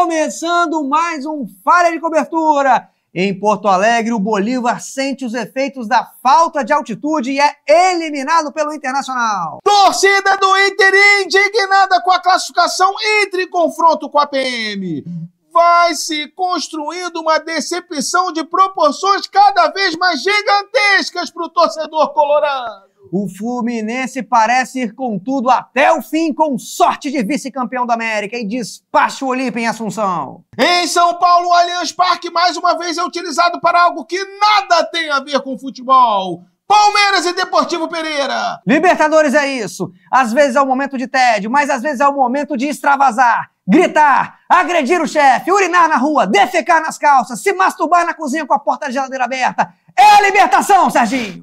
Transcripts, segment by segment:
Começando mais um Falha de Cobertura. Em Porto Alegre, o Bolívar sente os efeitos da falta de altitude e é eliminado pelo Internacional. Torcida do Inter indignada com a classificação, entra em confronto com a PM. Vai se construindo uma decepção de proporções cada vez mais gigantescas para o torcedor colorado. O Fluminense parece ir com tudo até o fim, com sorte de vice-campeão da América, e despacha o Olímpia em Assunção. Em São Paulo, o Allianz Parque mais uma vez é utilizado para algo que nada tem a ver com futebol. Palmeiras e Deportivo Pereira. Libertadores é isso. Às vezes é o momento de tédio, mas às vezes é o momento de extravasar, gritar, agredir o chefe, urinar na rua, defecar nas calças, se masturbar na cozinha com a porta da geladeira aberta. É a libertação, Serginho!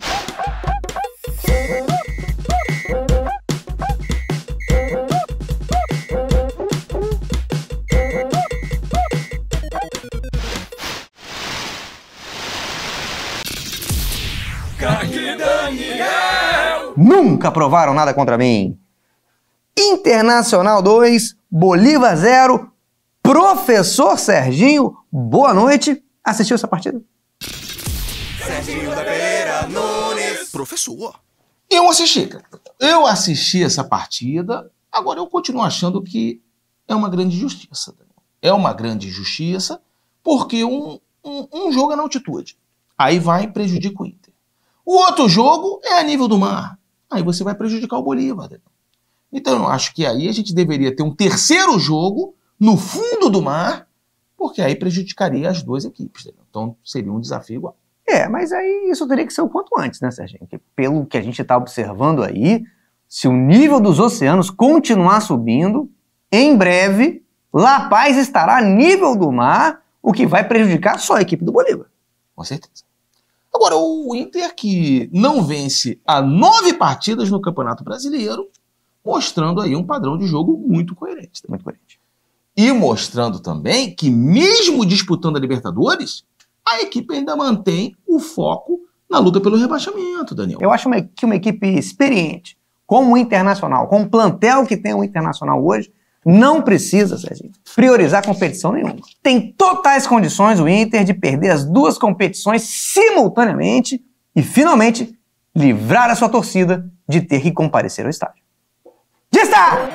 Nunca provaram nada contra mim. Internacional 2, Bolívar 0. Professor Serginho, boa noite. Assistiu essa partida? Serginho da Pereira Nunes. Professor. Eu assisti essa partida, agora eu continuo achando que é uma grande injustiça. É uma grande injustiça porque um jogo é na altitude. Aí vai e prejudica o Inter. O outro jogo é a nível do mar. Aí você vai prejudicar o Bolívar. Então eu acho que aí a gente deveria ter um terceiro jogo no fundo do mar, porque aí prejudicaria as duas equipes. Então seria um desafio igual. Mas aí isso teria que ser o quanto antes, né, Serginho? Porque pelo que a gente está observando aí, se o nível dos oceanos continuar subindo, em breve, La Paz estará a nível do mar, o que vai prejudicar só a equipe do Bolívar. Com certeza. Agora, o Inter que não vence há 9 partidas no Campeonato Brasileiro, mostrando aí um padrão de jogo muito coerente. Muito coerente. E mostrando também que mesmo disputando a Libertadores, a equipe ainda mantém o foco na luta pelo rebaixamento, Daniel. Eu acho que uma equipe experiente, como o Internacional, com o plantel que tem o Internacional hoje, não precisa, Serginho, priorizar competição nenhuma. Tem totais condições o Inter de perder as duas competições simultaneamente e, finalmente, livrar a sua torcida de ter que comparecer ao estádio. Destaque!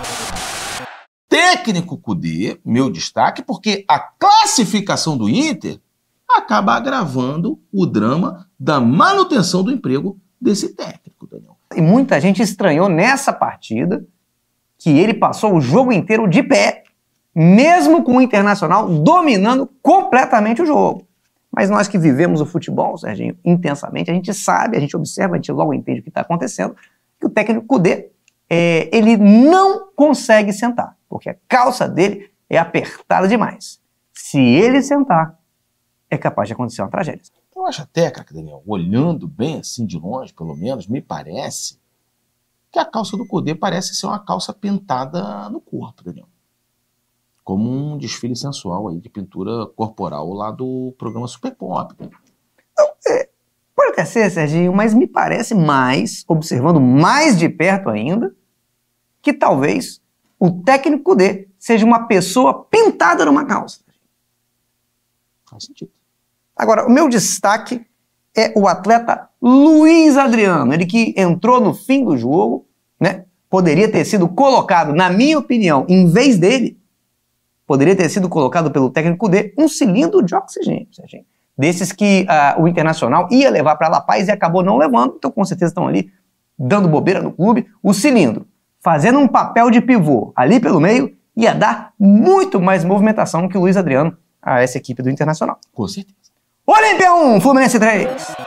Técnico Kudê, meu destaque, porque a classificação do Inter acaba agravando o drama da manutenção do emprego desse técnico, Daniel. E muita gente estranhou nessa partida que ele passou o jogo inteiro de pé, mesmo com o Internacional dominando completamente o jogo. Mas nós que vivemos o futebol, Serginho, intensamente, a gente sabe, a gente observa, a gente logo entende o que está acontecendo, que o técnico Kudê, ele não consegue sentar, porque a calça dele é apertada demais. Se ele sentar, é capaz de acontecer uma tragédia. Eu acho até, Daniel, olhando bem assim de longe, pelo menos, me parece que a calça do Kudê parece ser uma calça pintada no corpo, Daniel. Como um desfile sensual aí de pintura corporal lá do programa Super Pop. Pode até ser, Serginho, mas me parece mais, observando mais de perto ainda, que talvez o técnico Kudê seja uma pessoa pintada numa calça. Faz sentido. Agora, o meu destaque é o atleta Luiz Adriano, ele que entrou no fim do jogo, né? Poderia ter sido colocado, na minha opinião, em vez dele, poderia ter sido colocado pelo técnico Kudê um cilindro de oxigênio, Serginho. Desses que o Internacional ia levar para La Paz e acabou não levando, então com certeza estão ali dando bobeira no clube. O cilindro, fazendo um papel de pivô ali pelo meio, ia dar muito mais movimentação que o Luiz Adriano a essa equipe do Internacional. Com certeza. Olímpia 1, Fluminense 3.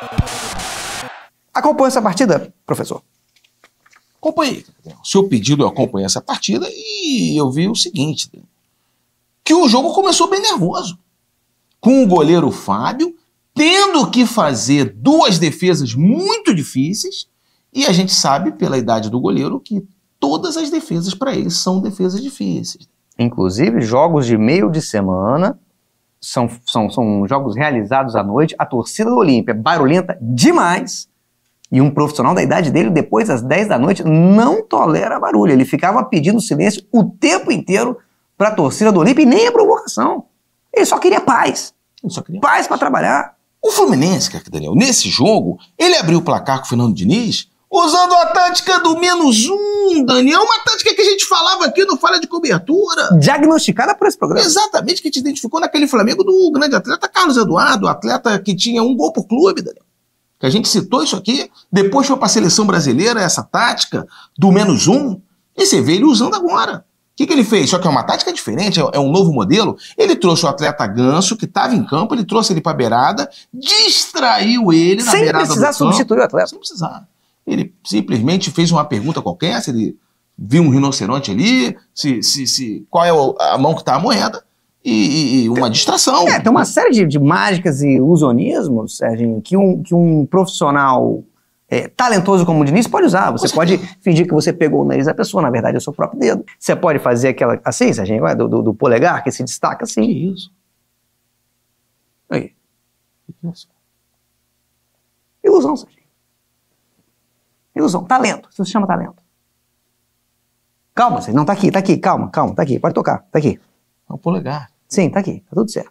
Acompanha essa partida, professor? Acompanhei. O seu pedido, eu acompanhei essa partida e eu vi o seguinte, que o jogo começou bem nervoso. Com o goleiro Fábio tendo que fazer duas defesas muito difíceis, e a gente sabe, pela idade do goleiro, que todas as defesas para ele são defesas difíceis. Inclusive, jogos de meio de semana são jogos realizados à noite. A torcida do Olímpia é barulhenta demais. E um profissional da idade dele, depois das 10 da noite, não tolera barulho. Ele ficava pedindo silêncio o tempo inteiro para a torcida do Olímpia e nem a provocação. Ele só queria paz. Ele só queria paz para trabalhar. O Fluminense, cara, Daniel, nesse jogo, ele abriu o placar com o Fernando Diniz usando a tática do -1, Daniel. Uma tática que a gente falava aqui no Falha de Cobertura. Diagnosticada por esse programa. Exatamente, que te identificou naquele Flamengo do grande atleta Carlos Eduardo, atleta que tinha 1 gol por clube, Daniel. Que a gente citou isso aqui, depois foi para a seleção brasileira, essa tática do -1, e você vê ele usando agora. O que ele fez? Só que é uma tática diferente, é um novo modelo. Ele trouxe o atleta Ganso, que estava em campo, ele trouxe ele para a beirada, distraiu ele na beirada do campo. Sem precisar substituir o atleta. Sem precisar. Ele simplesmente fez uma pergunta qualquer, se ele viu um rinoceronte ali, qual é a mão que está a moeda, e uma distração. Tem uma série de mágicas e ilusionismos, Serginho, que um profissional talentoso como o Diniz pode usar. Você pode fingir que você pegou o nariz da pessoa, na verdade é o seu próprio dedo. Você pode fazer aquela, assim, Serginho, do polegar, que se destaca assim. Que isso? Aí. Que isso? Ilusão, Serginho. Ilusão. Talento. Isso se chama talento. Calma, Serginho. Não, tá aqui. Calma, tá aqui. Pode tocar. Tá aqui. É o polegar. Sim, tá aqui. Tá tudo certo.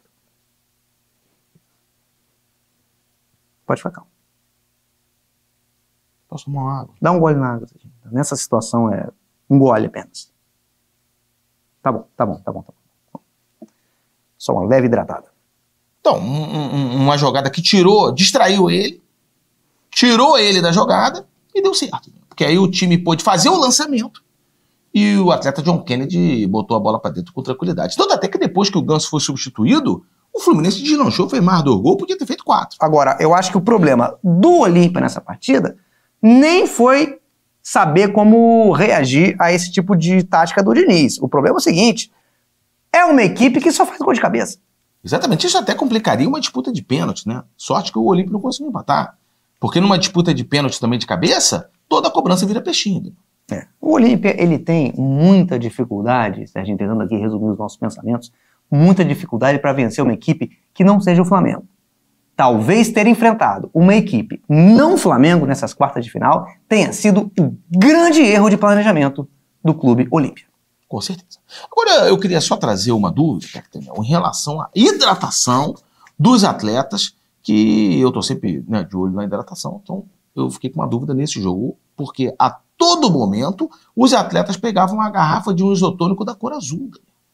Pode ficar calmo. Posso tomar uma água? Dá um gole na água, Serginho. Nessa situação é um gole apenas. Tá bom. Só uma leve hidratada. Então, uma jogada que distraiu ele, tirou ele da jogada e deu certo. Porque aí o time pôde fazer o lançamento e o atleta John Kennedy botou a bola pra dentro com tranquilidade. Tanto até que depois que o Ganso foi substituído, o Fluminense deslanchou, fez mais 2 gols, podia ter feito 4. Agora, eu acho que o problema do Olímpia nessa partida nem foi saber como reagir a esse tipo de tática do Diniz. O problema é o seguinte, é uma equipe que só faz gol de cabeça. Exatamente, isso até complicaria uma disputa de pênalti, né? Sorte que o Olímpia não conseguiu empatar. Porque numa disputa de pênalti também de cabeça, toda a cobrança vira peixinho. O Olímpia, ele tem muita dificuldade, Serginho, tentando aqui resumir os nossos pensamentos, muita dificuldade para vencer uma equipe que não seja o Flamengo. Talvez ter enfrentado uma equipe não Flamengo nessas quartas de final tenha sido um grande erro de planejamento do Clube Olímpia. Com certeza. Agora, eu queria só trazer uma dúvida, em relação à hidratação dos atletas, que eu tô sempre de olho na hidratação, então eu fiquei com uma dúvida nesse jogo, porque a todo momento os atletas pegavam uma garrafa de um isotônico da cor azul.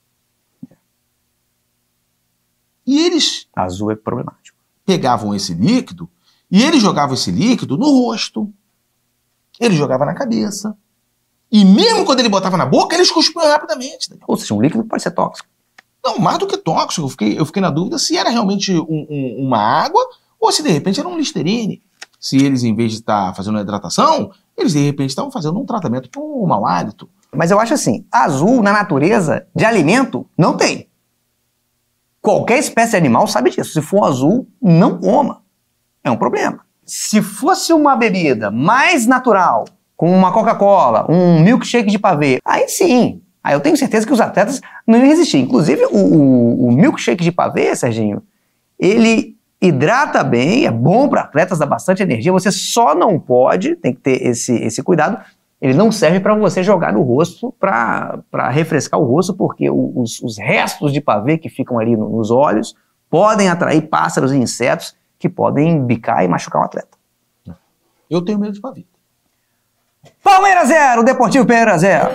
E eles... Azul é problemático. Pegavam esse líquido e eles jogavam esse líquido no rosto, ele jogava na cabeça, e mesmo quando ele botava na boca, eles cuspiam rapidamente. Ou seja, um líquido pode ser tóxico. Não, mais do que tóxico. Eu fiquei na dúvida se era realmente uma água ou se de repente era um Listerine. Se eles, em vez de estar fazendo uma hidratação, eles de repente estavam fazendo um tratamento para um mau hálito. Mas eu acho assim, azul na natureza de alimento não tem. Qualquer espécie de animal sabe disso. Se for azul, não coma. É um problema. Se fosse uma bebida mais natural, com uma Coca-Cola, um milkshake de pavê, aí sim. Aí eu tenho certeza que os atletas não iam resistir. Inclusive, o milkshake de pavê, Serginho, ele hidrata bem, é bom para atletas, dá bastante energia. Você só não pode, tem que ter esse cuidado, ele não serve para você jogar no rosto, para refrescar o rosto, porque os restos de pavê que ficam ali nos olhos podem atrair pássaros e insetos que podem bicar e machucar o atleta. Eu tenho medo de pavê. Palmeiras 0, Deportivo Pereira 0.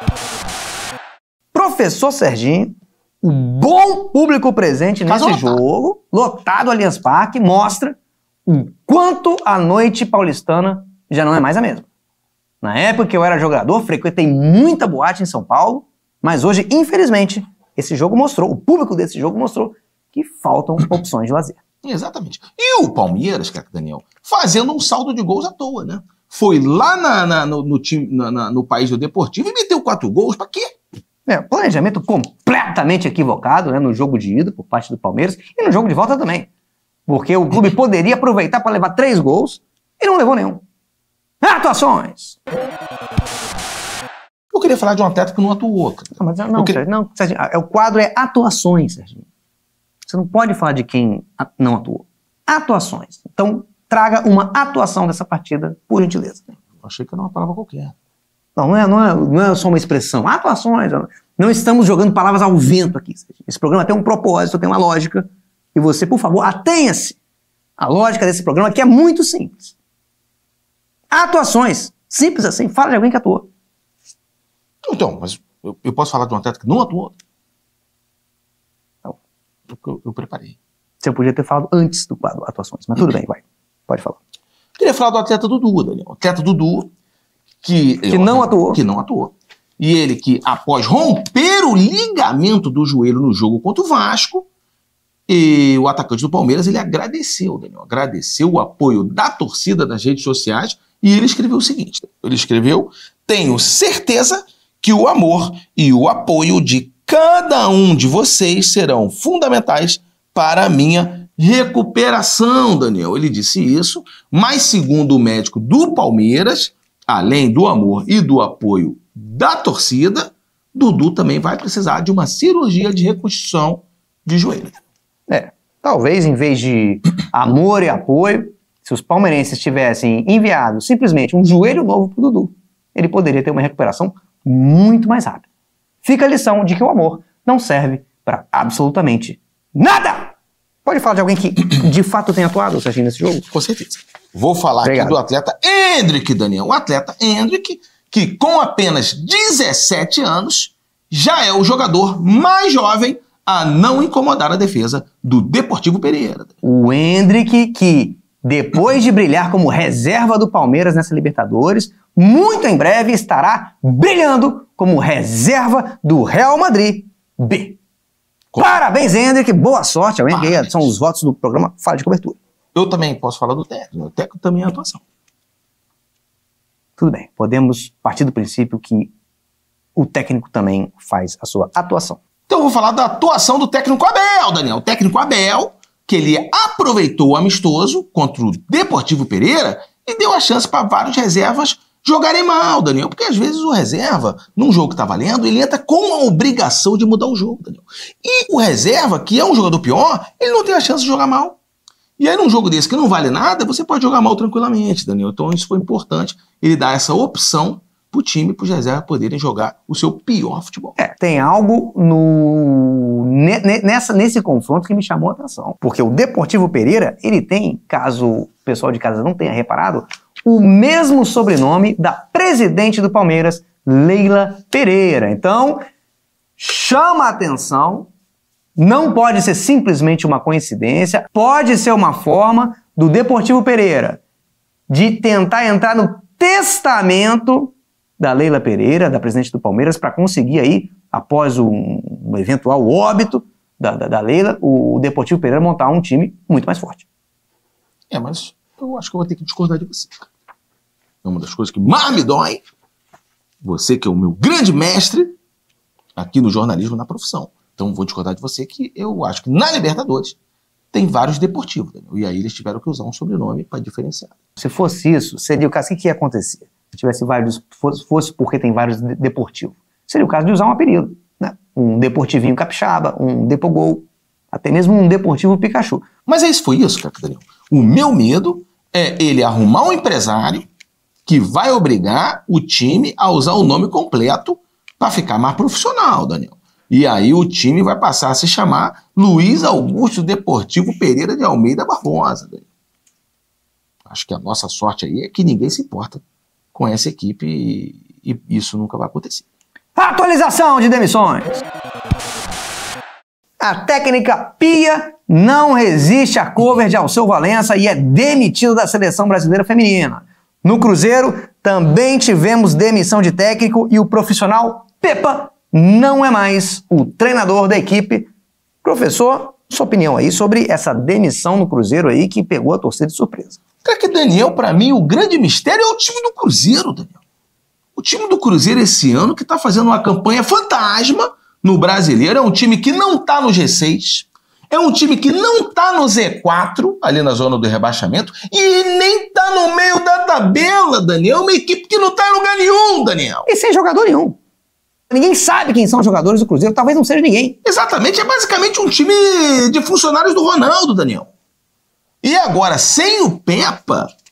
Professor Serginho, o bom público presente nesse jogo, lotado Allianz Parque, mostra o quanto a noite paulistana já não é mais a mesma. Na época que eu era jogador, frequentei muita boate em São Paulo, mas hoje, infelizmente, o público desse jogo mostrou que faltam opções de lazer. Exatamente. E o Palmeiras, cara, Daniel, fazendo um saldo de gols à toa, né? Foi lá no país do Deportivo e meteu 4 gols, pra quê? Planejamento completamente equivocado, né, no jogo de ida por parte do Palmeiras e no jogo de volta também. Porque o clube poderia aproveitar para levar 3 gols e não levou nenhum. Atuações! Eu queria falar de um atleta que não atuou. Serginho, o quadro é atuações, Serginho. Você não pode falar de quem não atuou. Atuações. Então, traga uma atuação dessa partida, por gentileza. Eu achei que era uma palavra qualquer. Não é só uma expressão. Atuações. Não estamos jogando palavras ao vento aqui. Esse programa tem um propósito, tem uma lógica. E você, por favor, atenha-se à lógica desse programa, que é muito simples. Atuações. Simples assim. Fala de alguém que atuou. Então, mas eu posso falar de um atleta que não atuou? Não. Eu preparei. Você podia ter falado antes do quadro atuações, mas tudo bem, vai. Pode falar. Queria falar do atleta Dudu, Daniel. O atleta Dudu que não atuou. Que não atuou. E ele que, após romper o ligamento do joelho no jogo contra o Vasco, e o atacante do Palmeiras, ele agradeceu, Daniel. Agradeceu o apoio da torcida nas redes sociais e ele escreveu o seguinte. Ele escreveu: tenho certeza que o amor e o apoio de cada um de vocês serão fundamentais para a minha recuperação, Daniel. Ele disse isso, mas segundo o médico do Palmeiras, além do amor e do apoio da torcida, Dudu também vai precisar de uma cirurgia de reconstrução de joelho. Talvez em vez de amor e apoio, se os palmeirenses tivessem enviado simplesmente um joelho novo pro Dudu, ele poderia ter uma recuperação muito mais rápida. Fica a lição de que o amor não serve para absolutamente nada! Pode falar de alguém que de fato tem atuado, Serginho, nesse jogo? Com certeza. Vou falar Obrigado. aqui do atleta Endrick, Daniel. O atleta Endrick, que com apenas 17 anos, já é o jogador mais jovem a não incomodar a defesa do Deportivo Pereira. O Endrick, que depois de brilhar como reserva do Palmeiras nessa Libertadores, muito em breve estará brilhando como reserva do Real Madrid B. Parabéns, Endrick, boa sorte. Parabéns. São os votos do programa Fala de Cobertura. Eu também posso falar do técnico. O técnico também é atuação. Tudo bem, podemos partir do princípio que o técnico também faz a sua atuação. Então eu vou falar da atuação do técnico Abel, Daniel. O técnico Abel, que ele aproveitou o amistoso contra o Deportivo Pereira e deu a chance para vários reservas jogarem mal, Daniel. Porque às vezes o reserva, num jogo que tá valendo, ele entra com a obrigação de mudar o jogo, Daniel. E o reserva, que é um jogador pior, ele não tem a chance de jogar mal. E aí num jogo desse que não vale nada, você pode jogar mal tranquilamente, Daniel. Então isso foi importante, ele dar essa opção pro time, pros reservas poderem jogar o seu pior futebol. Tem algo nesse confronto que me chamou a atenção. Porque o Deportivo Pereira, ele tem, caso o pessoal de casa não tenha reparado, o mesmo sobrenome da presidente do Palmeiras, Leila Pereira. Então, chama a atenção, não pode ser simplesmente uma coincidência, pode ser uma forma do Deportivo Pereira de tentar entrar no testamento da Leila Pereira, da presidente do Palmeiras, para conseguir aí, após um eventual óbito da Leila, o Deportivo Pereira montar um time muito mais forte. Mas eu acho que eu vou ter que discordar de você. É uma das coisas que mais me dói. Você que é o meu grande mestre aqui no jornalismo, na profissão. Então vou discordar de você que eu acho que na Libertadores tem vários Deportivos. Entendeu? E aí eles tiveram que usar um sobrenome para diferenciar. Se fosse isso, seria o caso, o que ia acontecer? Se tivesse vários, fosse porque tem vários Deportivos. Seria o caso de usar um apelido, né? Um Deportivinho Capixaba, um Depogol, até mesmo um Deportivo Pikachu. Mas foi isso, cara, Daniel. O meu medo é ele arrumar um empresário que vai obrigar o time a usar o nome completo para ficar mais profissional, Daniel. E aí o time vai passar a se chamar Luiz Augusto Deportivo Pereira de Almeida Barbosa, Daniel. Acho que a nossa sorte aí é que ninguém se importa com essa equipe e isso nunca vai acontecer. Atualização de demissões. A técnica Pia não resiste à cover de Alceu Valença e é demitido da seleção brasileira feminina. No Cruzeiro, também tivemos demissão de técnico e o profissional Pepa não é mais o treinador da equipe. Professor, sua opinião aí sobre essa demissão no Cruzeiro aí que pegou a torcida de surpresa. Cara, que Daniel, pra mim, o grande mistério é o time do Cruzeiro, Daniel. O time do Cruzeiro esse ano que tá fazendo uma campanha fantasma no Brasileiro, é um time que não tá no G6, é um time que não tá no Z4, ali na zona do rebaixamento, e nem tá no meio da tabela, Daniel. É uma equipe que não tá em lugar nenhum, Daniel. E sem jogador nenhum. Ninguém sabe quem são os jogadores do Cruzeiro, talvez não seja ninguém. Exatamente, é basicamente um time de funcionários do Ronaldo, Daniel. E agora, sem o Pepa,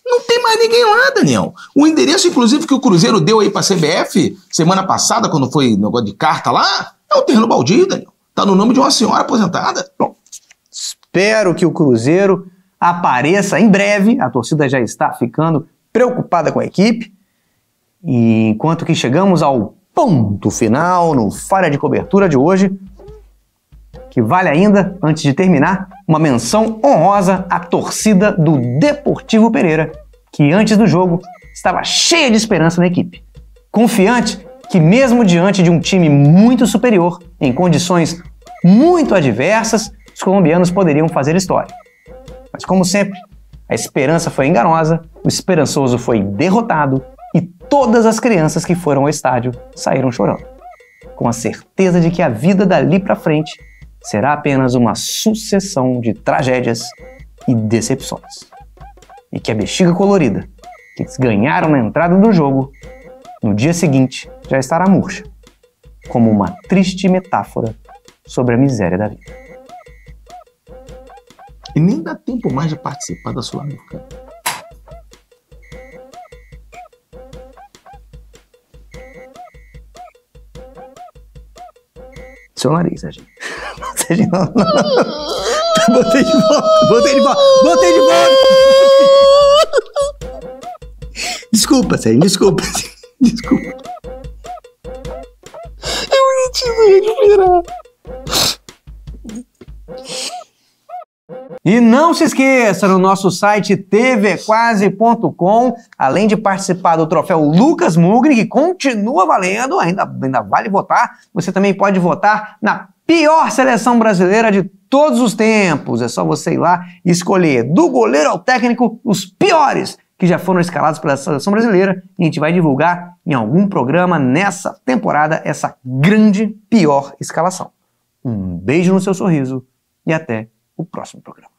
Não tem mais ninguém lá, Daniel. O endereço, inclusive, que o Cruzeiro deu aí pra CBF semana passada, quando foi negócio de carta lá, é o terreno baldio, Daniel. Tá no nome de uma senhora aposentada. Bom, espero que o Cruzeiro apareça em breve. A torcida já está ficando preocupada com a equipe. E enquanto que chegamos ao ponto final no Falha de Cobertura de hoje, que vale ainda, antes de terminar, uma menção honrosa à torcida do Deportivo Pereira, que antes do jogo estava cheia de esperança na equipe. Confiante que mesmo diante de um time muito superior, em condições muito adversas, os colombianos poderiam fazer história. Mas como sempre, a esperança foi enganosa, o esperançoso foi derrotado e todas as crianças que foram ao estádio saíram chorando, com a certeza de que a vida dali para frente será apenas uma sucessão de tragédias e decepções. E que a bexiga colorida, que eles ganharam na entrada do jogo, no dia seguinte já estará murcha, como uma triste metáfora sobre a miséria da vida. E nem dá tempo mais de participar da Sul-Americana. Seu nariz, Serginho. Serginho, não. Botei de volta. Desculpa, Serginho, desculpa. Eu não tinha respirar. E não se esqueça, no nosso site tvquase.com, além de participar do troféu Lucas Mugni, que continua valendo, ainda vale votar, você também pode votar na pior seleção brasileira de todos os tempos. É só você ir lá e escolher, do goleiro ao técnico, os piores que já foram escalados pela seleção brasileira, e a gente vai divulgar em algum programa nessa temporada essa grande pior escalação. Um beijo no seu sorriso e até o próximo programa.